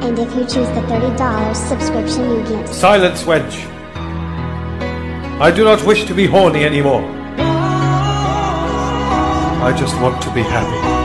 And if you choose the $30 subscription you get... Silence, wench. I do not wish to be horny anymore. I just want to be happy.